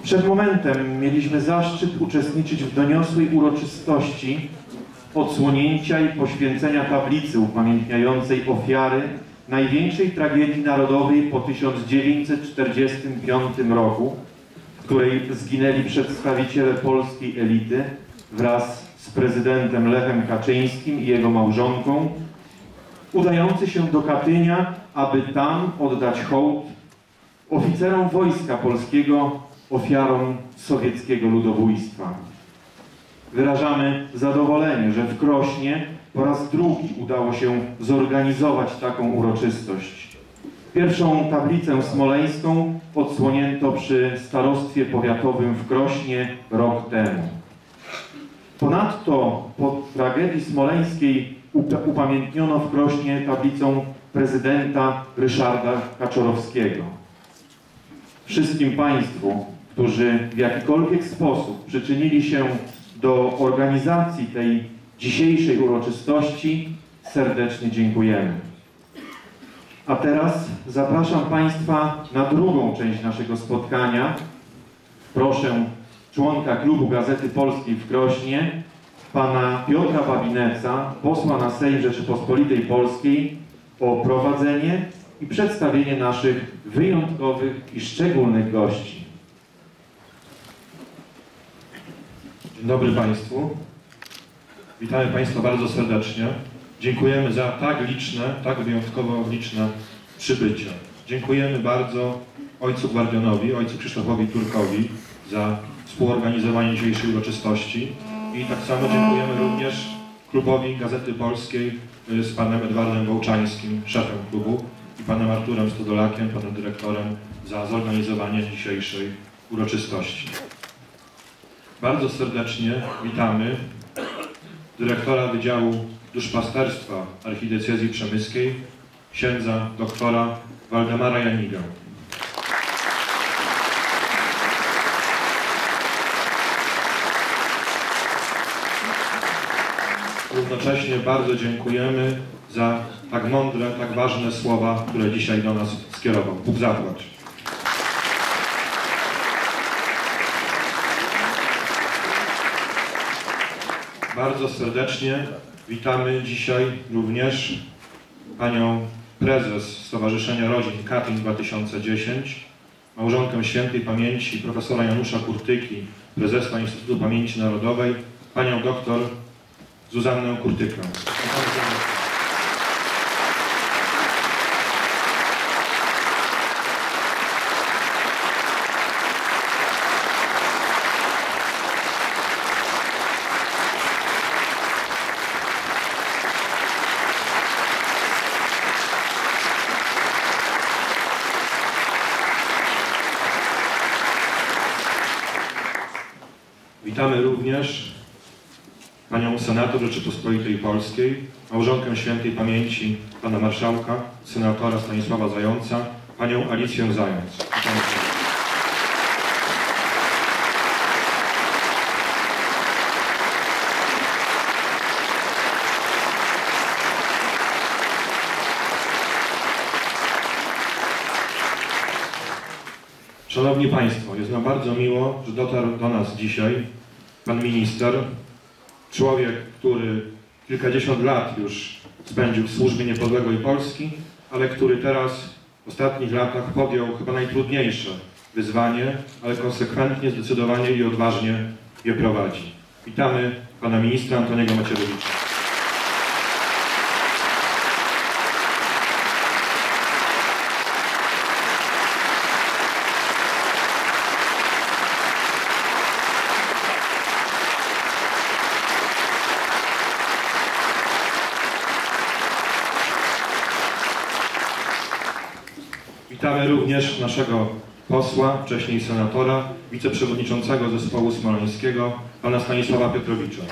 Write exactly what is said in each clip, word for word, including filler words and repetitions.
Przed momentem mieliśmy zaszczyt uczestniczyć w doniosłej uroczystości odsłonięcia i poświęcenia tablicy upamiętniającej ofiary największej tragedii narodowej po tysiąc dziewięćset czterdziestym piątym roku, w której zginęli przedstawiciele polskiej elity wraz z prezydentem Lechem Kaczyńskim i jego małżonką, udający się do Katynia, aby tam oddać hołd oficerom Wojska Polskiego, ofiarom sowieckiego ludobójstwa. Wyrażamy zadowolenie, że w Krośnie po raz drugi udało się zorganizować taką uroczystość. Pierwszą tablicę smoleńską odsłonięto przy Starostwie Powiatowym w Krośnie rok temu. Ponadto po tragedii smoleńskiej upamiętniono w Krośnie tablicą prezydenta Ryszarda Kaczorowskiego. Wszystkim Państwu, którzy w jakikolwiek sposób przyczynili się do organizacji tej dzisiejszej uroczystości, serdecznie dziękujemy. A teraz zapraszam Państwa na drugą część naszego spotkania. Proszę członka Klubu Gazety Polskiej w Krośnie, pana Piotra Babineca, posła na Sejm Rzeczypospolitej Polskiej, o prowadzenie i przedstawienie naszych wyjątkowych i szczególnych gości. Dzień dobry Państwu. Witamy Państwa bardzo serdecznie. Dziękujemy za tak liczne, tak wyjątkowo liczne przybycie. Dziękujemy bardzo ojcu Gwardionowi, ojcu Krzysztofowi Turkowi za współorganizowanie dzisiejszej uroczystości i tak samo dziękujemy również Klubowi Gazety Polskiej z panem Edwardem Wołczańskim, szefem klubu, i panem Arturem Stodolakiem, panem dyrektorem, za zorganizowanie dzisiejszej uroczystości. Bardzo serdecznie witamy dyrektora Wydziału Duszpasterstwa Archidiecezji Przemyskiej, księdza doktora Waldemara Janigę. Równocześnie bardzo dziękujemy za tak mądre, tak ważne słowa, które dzisiaj do nas skierował. Bóg zapłać. Bardzo serdecznie witamy dzisiaj również panią prezes Stowarzyszenia Rodzin Katyń dwa tysiące dziesięć, małżonkę świętej pamięci profesora Janusza Kurtyki, prezesa Instytutu Pamięci Narodowej, panią doktor Zuzannę Kurtykę. Witamy również panią senator Rzeczypospolitej Polskiej, małżonkę świętej pamięci pana marszałka, senatora Stanisława Zająca, panią Alicję Zając. Witamy. Szanowni Państwo, jest nam bardzo miło, że dotarł do nas dzisiaj pan minister, człowiek, który kilkadziesiąt lat już spędził w służbie niepodległej Polski, ale który teraz w ostatnich latach podjął chyba najtrudniejsze wyzwanie, ale konsekwentnie, zdecydowanie i odważnie je prowadzi. Witamy pana ministra Antoniego Macierewicza. Witamy również naszego posła, wcześniej senatora, wiceprzewodniczącego zespołu smoleńskiego, pana Stanisława Piotrowicza.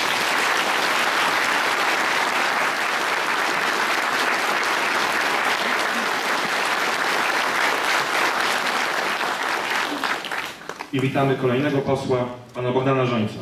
I witamy kolejnego posła, pana Bogdana Żońca.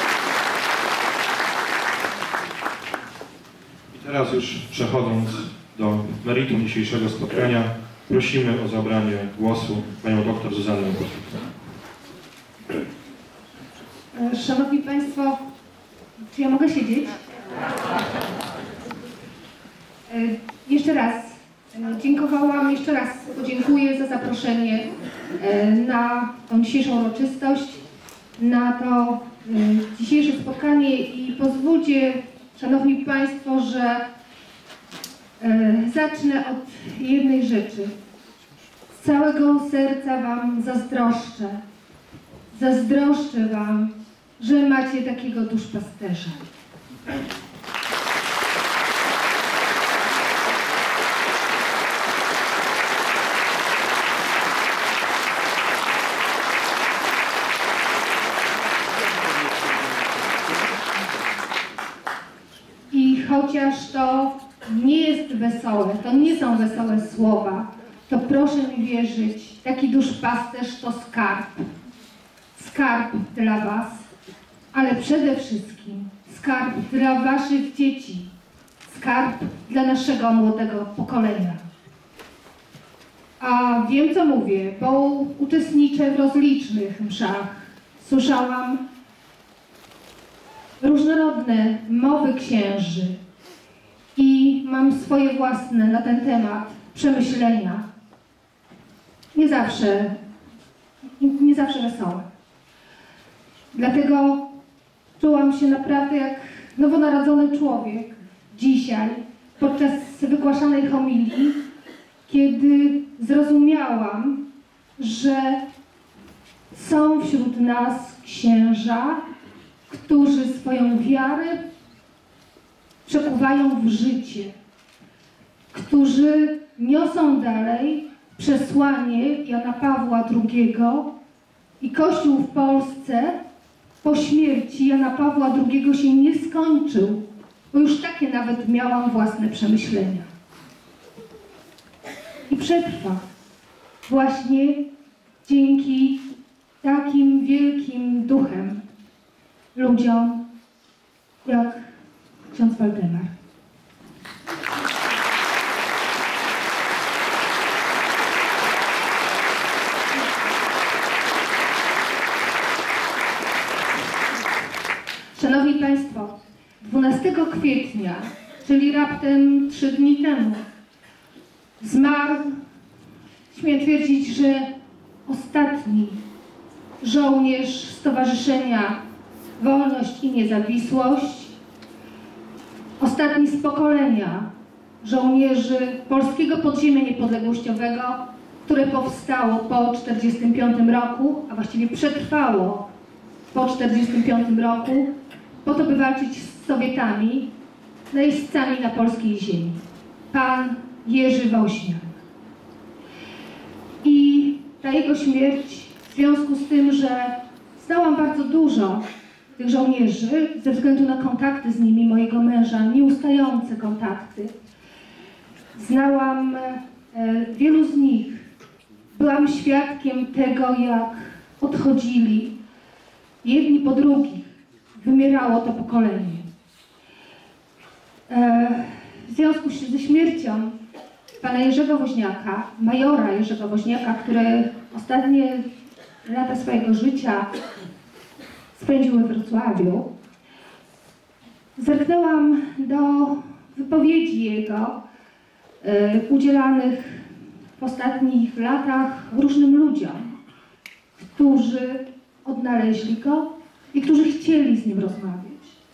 Teraz już przechodząc do meritum dzisiejszego spotkania, prosimy o zabranie głosu panią doktor Zuzannę Kotwicką. Szanowni Państwo, czy ja mogę siedzieć? Jeszcze raz dziękowałam, jeszcze raz podziękuję za zaproszenie na tą dzisiejszą uroczystość, na to dzisiejsze spotkanie i pozwólcie, Szanowni Państwo, że zacznę od jednej rzeczy. Z całego serca Wam zazdroszczę. Zazdroszczę Wam, że macie takiego duszpasterza. I chociaż to nie jest wesołe, to nie są wesołe słowa, to proszę mi wierzyć, taki duszpasterz to skarb. Skarb dla Was, ale przede wszystkim skarb dla Waszych dzieci, skarb dla naszego młodego pokolenia. A wiem, co mówię, bo uczestniczę w rozlicznych mszach. Słyszałam różnorodne mowy księży i mam swoje własne na ten temat przemyślenia. Nie zawsze, nie zawsze wesołe. Dlatego czułam się naprawdę jak nowonarodzony człowiek dzisiaj podczas wygłaszanej homilii, kiedy zrozumiałam, że są wśród nas księża, którzy swoją wiarę przekuwają w życie, którzy niosą dalej przesłanie Jana Pawła drugiego i Kościół w Polsce po śmierci Jana Pawła drugiego się nie skończył, bo już takie nawet miałam własne przemyślenia. I przetrwa właśnie dzięki takim wielkim duchem ludziom jak ksiądz Waldemar. Szanowni Państwo, dwunastego kwietnia, czyli raptem trzy dni temu, zmarł, śmiem twierdzić, że ostatni żołnierz Stowarzyszenia Wolność i Niezawisłość, ostatni z pokolenia żołnierzy Polskiego Podziemia Niepodległościowego, które powstało po tysiąc dziewięćset czterdziestym piątym roku, a właściwie przetrwało po tysiąc dziewięćset czterdziestym piątym roku, po to, by walczyć z Sowietami, najeźdźcami na polskiej ziemi. Pan Jerzy Woźniak. I ta jego śmierć w związku z tym, że znałam bardzo dużo tych żołnierzy, ze względu na kontakty z nimi, mojego męża, nieustające kontakty. Znałam e, wielu z nich. Byłam świadkiem tego, jak odchodzili jedni po drugich. Wymierało to pokolenie. E, w związku ze śmiercią pana Jerzego Woźniaka, majora Jerzego Woźniaka, który ostatnie lata swojego życia spędziły w Wrocławiu, zerknęłam do wypowiedzi jego y, udzielanych w ostatnich latach różnym ludziom, którzy odnaleźli go i którzy chcieli z nim rozmawiać.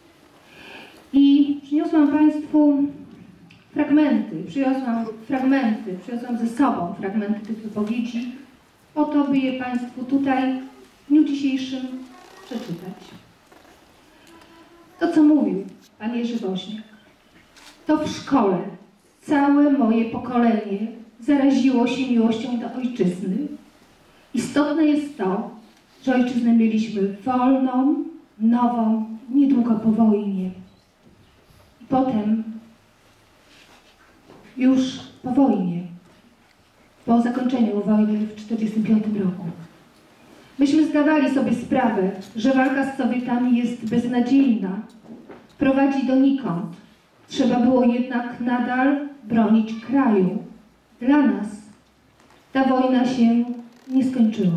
I przyniosłam Państwu fragmenty, przyniosłam fragmenty, przyniosłam ze sobą fragmenty tych wypowiedzi, po to, by je Państwu tutaj w dniu dzisiejszym przeczytać. To, co mówił pan Jerzy Woźniak, to w szkole całe moje pokolenie zaraziło się miłością do ojczyzny. Istotne jest to, że ojczyznę mieliśmy wolną, nową, niedługo po wojnie. I potem, już po wojnie, po zakończeniu wojny w tysiąc dziewięćset czterdziestym piątym roku. Myśmy zdawali sobie sprawę, że walka z Sowietami jest beznadziejna, prowadzi donikąd. Trzeba było jednak nadal bronić kraju. Dla nas ta wojna się nie skończyła.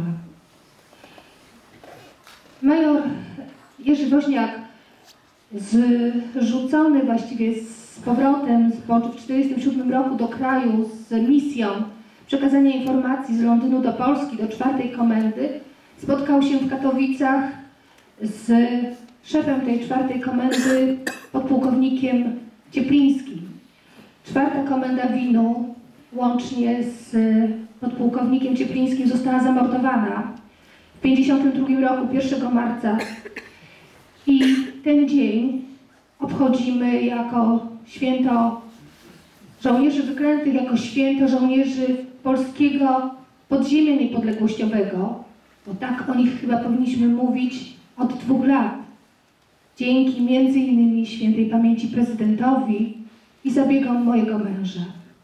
Major Jerzy Woźniak, zrzucony właściwie z powrotem po tysiąc dziewięćset czterdziestym siódmym roku do kraju z misją przekazania informacji z Londynu do Polski, do czwartej komendy, spotkał się w Katowicach z szefem tej czwartej komendy, podpułkownikiem Cieplińskim. Czwarta komenda Winu łącznie z podpułkownikiem Cieplińskim została zamordowana w tysiąc dziewięćset pięćdziesiątym drugim roku, pierwszego marca. I ten dzień obchodzimy jako święto żołnierzy wyklętych, jako święto żołnierzy polskiego podziemia niepodległościowego, bo tak o nich chyba powinniśmy mówić od dwóch lat. Dzięki między innymi świętej pamięci prezydentowi i zabiegom mojego męża.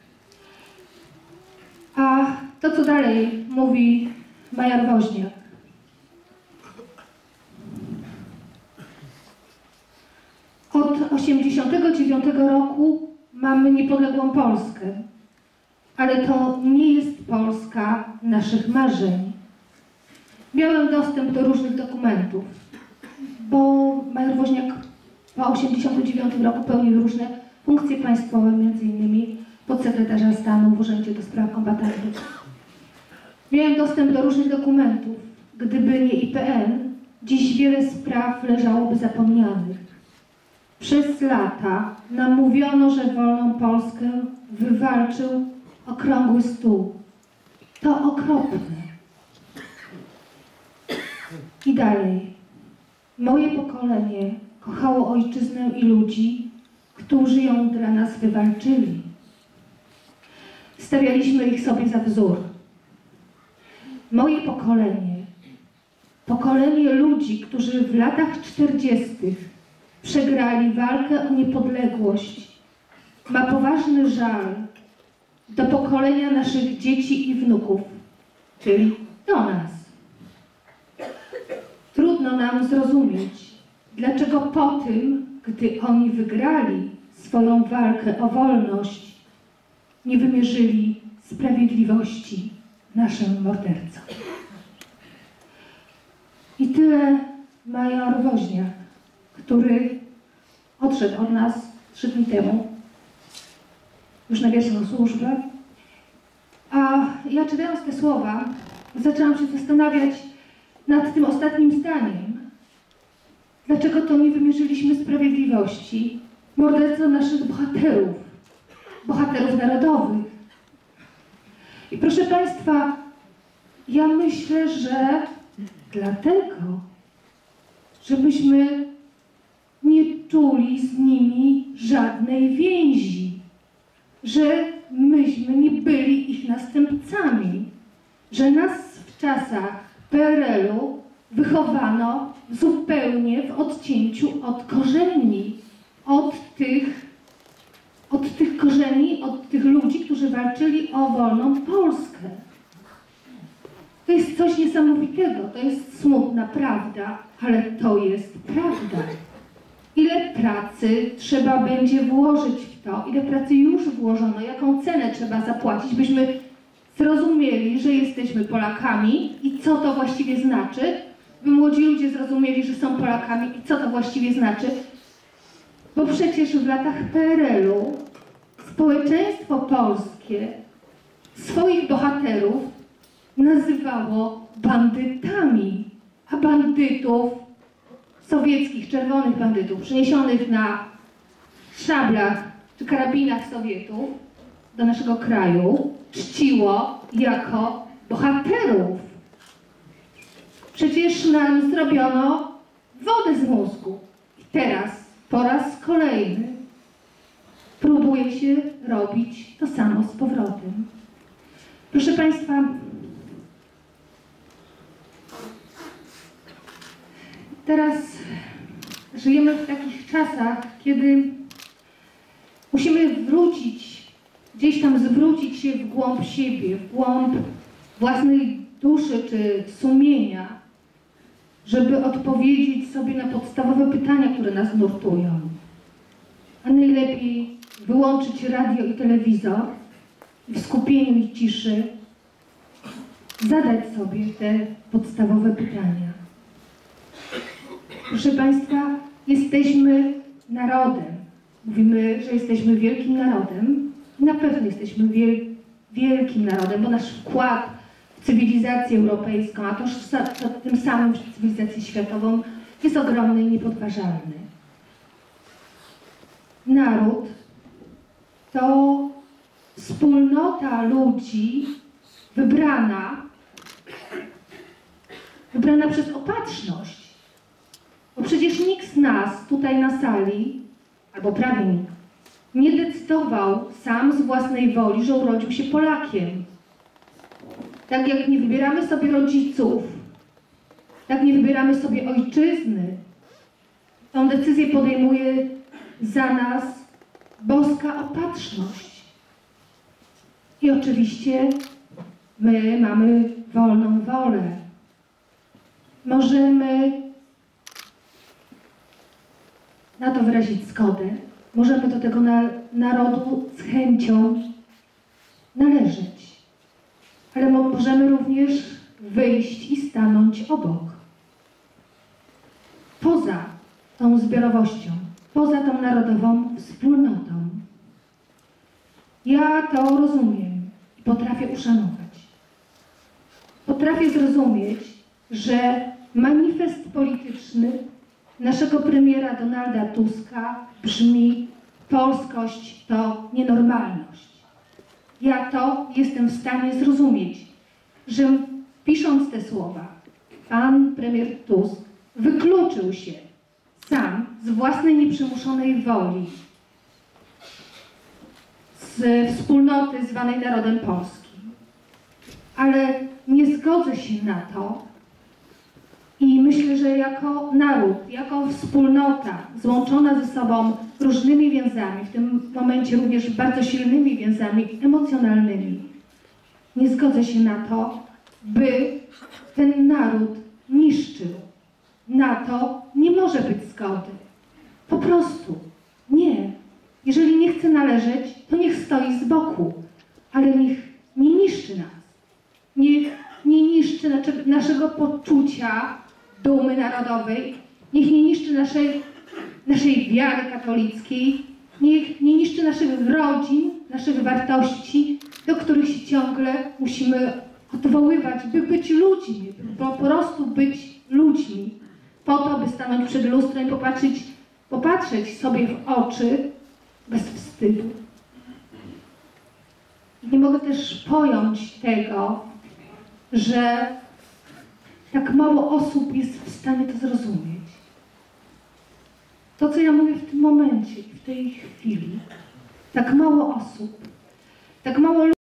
A to, co dalej mówi major Woźniak. Od tysiąc dziewięćset osiemdziesiątego dziewiątego roku mamy niepodległą Polskę, ale to nie jest Polska naszych marzeń. Miałem dostęp do różnych dokumentów, bo major Woźniak po tysiąc dziewięćset osiemdziesiątym dziewiątym roku pełnił różne funkcje państwowe, między innymi podsekretarza stanu w Urzędzie do Spraw Kombatantów. Miałem dostęp do różnych dokumentów. Gdyby nie I P N, dziś wiele spraw leżałoby zapomnianych. Przez lata nam mówiono, że wolną Polskę wywalczył okrągły stół. To okropne. I dalej. Moje pokolenie kochało ojczyznę i ludzi, którzy ją dla nas wywalczyli. Stawialiśmy ich sobie za wzór. Moje pokolenie, pokolenie ludzi, którzy w latach czterdziestych przegrali walkę o niepodległość, ma poważny żal do pokolenia naszych dzieci i wnuków, czyli do nas. Trudno nam zrozumieć, dlaczego po tym, gdy oni wygrali swoją walkę o wolność, nie wymierzyli sprawiedliwości naszym mordercom. I tyle major Woźniak, który odszedł od nas trzy dni temu, już na wieczną służbę. A ja, czytając te słowa, zaczęłam się zastanawiać nad tym ostatnim zdaniem. Dlaczego to nie wymierzyliśmy sprawiedliwości mordercom naszych bohaterów, bohaterów narodowych? I proszę Państwa, ja myślę, że dlatego, że myśmy nie czuli z nimi żadnej więzi, że myśmy nie byli ich następcami, że nas w czasach P R L u wychowano zupełnie w odcięciu od korzeni, od tych, od tych korzeni, od tych ludzi, którzy walczyli o wolną Polskę. To jest coś niesamowitego, to jest smutna prawda, ale to jest prawda. Ile pracy trzeba będzie włożyć w to, ile pracy już włożono, jaką cenę trzeba zapłacić, byśmy zrozumieli, że jesteśmy Polakami i co to właściwie znaczy, by młodzi ludzie zrozumieli, że są Polakami i co to właściwie znaczy, bo przecież w latach P R L u społeczeństwo polskie swoich bohaterów nazywało bandytami, a bandytów sowieckich, czerwonych bandytów, przeniesionych na szablach czy karabinach Sowietów do naszego kraju, czciło jako bohaterów. Przecież nam zrobiono wodę z mózgu. I teraz po raz kolejny próbuje się robić to samo z powrotem. Proszę Państwa, teraz żyjemy w takich czasach, kiedy musimy wrócić, gdzieś tam zwrócić się w głąb siebie, w głąb własnej duszy czy sumienia, żeby odpowiedzieć sobie na podstawowe pytania, które nas nurtują. A najlepiej wyłączyć radio i telewizor i w skupieniu i ciszy zadać sobie te podstawowe pytania. Proszę Państwa, jesteśmy narodem. Mówimy, że jesteśmy wielkim narodem. I na pewno jesteśmy wiel wielkim narodem, bo nasz wkład w cywilizację europejską, a toż tym samym w cywilizację światową jest ogromny i niepodważalny. Naród to wspólnota ludzi wybrana, wybrana przez opatrzność. Bo przecież nikt z nas tutaj na sali, albo prawie nikt, nie decydował sam z własnej woli, że urodził się Polakiem. Tak jak nie wybieramy sobie rodziców, tak nie wybieramy sobie ojczyzny. Tą decyzję podejmuje za nas boska opatrzność. I oczywiście my mamy wolną wolę. Możemy na to wyrazić zgodę. Możemy do tego na, narodu z chęcią należeć. Ale mo możemy również wyjść i stanąć obok. Poza tą zbiorowością, poza tą narodową wspólnotą. Ja to rozumiem i potrafię uszanować. Potrafię zrozumieć, że manifest polityczny naszego premiera Donalda Tuska brzmi: polskość to nienormalność. Ja to jestem w stanie zrozumieć, że pisząc te słowa, pan premier Tusk wykluczył się sam z własnej nieprzymuszonej woli z wspólnoty zwanej narodem polskim. Ale nie zgodzę się na to i myślę, że jako naród, jako wspólnota złączona ze sobą różnymi więzami, w tym momencie również bardzo silnymi więzami emocjonalnymi, nie zgodzę się na to, by ten naród niszczył. Na to nie może być zgody. Po prostu nie. Jeżeli nie chce należeć, to niech stoi z boku, ale niech nie niszczy nas. Niech nie niszczy nasze, naszego poczucia dumy narodowej, niech nie niszczy naszej, naszej wiary katolickiej, niech nie niszczy naszych rodzin, naszych wartości, do których się ciągle musimy odwoływać, by być ludźmi, by po prostu być ludźmi, po to, by stanąć przed lustrem i popatrzeć, popatrzeć sobie w oczy bez wstydu. I nie mogę też pojąć tego, że tak mało osób jest w stanie to zrozumieć. To, co ja mówię w tym momencie, w tej chwili, tak mało osób, tak mało ludzi,